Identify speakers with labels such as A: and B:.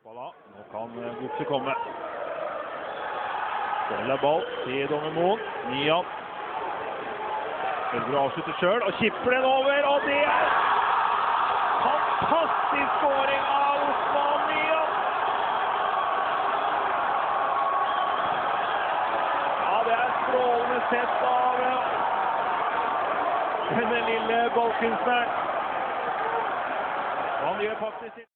A: Nå kan Godset komme. Spiller ball til Donnermoen. Nian. Velger å avslutte selv, og kipper den over, og det er fantastisk skåring av Osman Nian! Ja, det er strålende sett av denne lille ballkunstneren. Han gjør faktisk